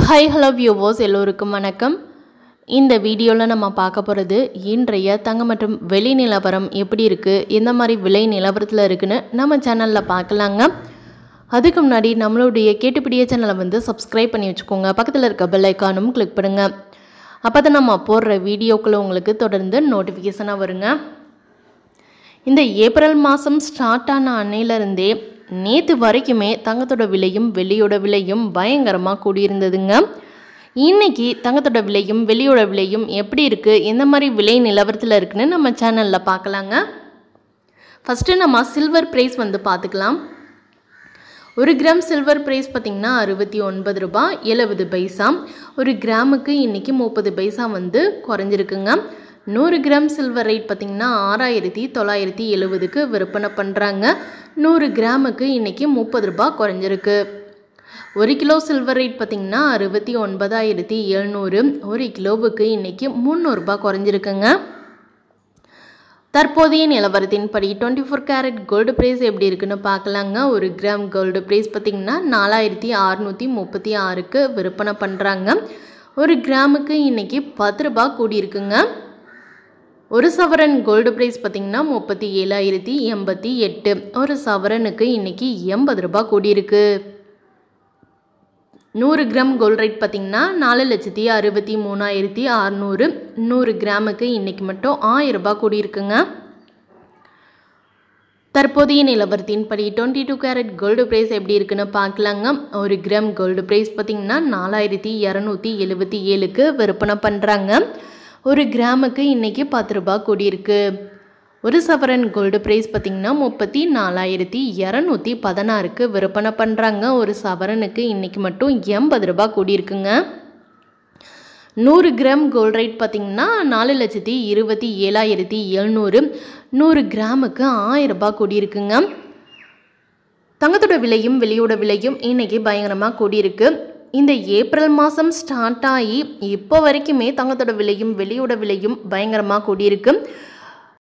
Hi hello viewers எல்லோருக்கும் வணக்கம். இந்த வீடியோவில் நம்ம பார்க்க போகிறது இன்றைய தங்கம் மற்றும் வெளி நிலவரம் எப்படி இருக்குது, எந்த மாதிரி விலை நிலவரத்தில் இருக்குன்னு நம்ம சேனலில் பார்க்கலாங்க. அதுக்கு முன்னாடி நம்மளுடைய கேட்டுப்பிடிய சேனலை சப்ஸ்கிரைப் பண்ணி வச்சுக்கோங்க. பக்கத்தில் இருக்க பெல் ஐக்கானும் கிளிக் பண்ணுங்கள். அப்போ தான் நம்ம போடுற வீடியோக்குள்ளே உங்களுக்கு தொடர்ந்து நோட்டிஃபிகேஷனாக வருங்க. இந்த ஏப்ரல் மாதம் ஸ்டார்ட் ஆன அன்னையிலேருந்தே நேற்று வரைக்குமே தங்கத்தோட விலையும் வெள்ளியோட விலையும் பயங்கரமாக கூடியிருந்ததுங்க. இன்றைக்கி தங்கத்தோட விலையும் வெள்ளியோட விலையும் எப்படி இருக்குது, எந்த மாதிரி விலை நிலவரத்தில் இருக்குன்னு நம்ம சேனலில் பார்க்கலாங்க. ஃபஸ்ட்டு நம்ம சில்வர் ப்ரைஸ் பார்த்துக்கலாம். 1 கிராம் சில்வர் ப்ரைஸ் பார்த்திங்கன்னா 69 ரூபாய் 70 பைசா. 1 கிராமுக்கு இன்றைக்கி 30 பைசா குறைஞ்சிருக்குங்க. 100 கிராம் சில்வர் ரேட் பார்த்திங்கன்னா 6970க்கு விற்பனை பண்ணுறாங்க. 100 கிராமுக்கு இன்றைக்கி 30 ரூபாய் குறைஞ்சிருக்கு. 1 கிலோ சில்வர் ரேட் பார்த்திங்கன்னா 69,700. 1 கிலோவுக்கு இன்றைக்கி 300 ரூபாய் குறைஞ்சிருக்குங்க. தற்போதைய நிலவரத்தின்படி 24 கேரட் கோல்டு ப்ரைஸ் எப்படி இருக்குன்னு பார்க்கலாங்க. 1 கிராம் கோல்டு ப்ரைஸ் பார்த்திங்கன்னா 4636க்கு விற்பனை பண்ணுறாங்க. 1 கிராமுக்கு இன்றைக்கி 10 ரூபாய் கூடியிருக்குங்க. 1 சவரன் கோல்டு ப்ரைஸ் பார்த்திங்கன்னா 37,088. 1 சவரனுக்கு இன்றைக்கி 80 ரூபாய் கூடியிருக்கு. 100 கிராம் கோல்டு ரேட் பார்த்திங்கன்னா 4,63,600. 100 கிராமுக்கு இன்றைக்கி மட்டும் 1000 ரூபாய் கூடியிருக்குங்க. தற்போதைய நிலவரத்தின்படி 22 கேரட் கோல்டு ப்ரைஸ் எப்படி இருக்குன்னு பார்க்கலாங்க. 1 கிராம் கோல்டு ப்ரைஸ் பார்த்திங்கன்னா 4,277க்கு விற்பனை பண்ணுறாங்க. 1 கிராமுக்கு இன்றைக்கி 10 ரூபாய் கூடியிருக்கு. 1 சவரன் கோல்டு ப்ரைஸ் பார்த்திங்கன்னா 34,216க்கு விற்பனை பண்ணுறாங்க. 1 சவரனுக்கு இன்றைக்கி மட்டும் 80 ரூபாய் கூடியிருக்குங்க. 100 கிராம் கோல்டு ரேட் பார்த்திங்கன்னா 4,27,700. 100 கிராமுக்கு 1000 ரூபாய் கூடியிருக்குங்க. தங்கத்தோட விலையும் வெளியோட விலையும் இன்றைக்கி பயங்கரமாக கூடியிருக்கு. இந்த ஏப்ரல் மாதம் ஸ்டார்ட் ஆகி இப்போ வரைக்குமே தங்கத்தோட விலையும் வெளியோட விலையும் பயங்கரமாக கூடியிருக்கு.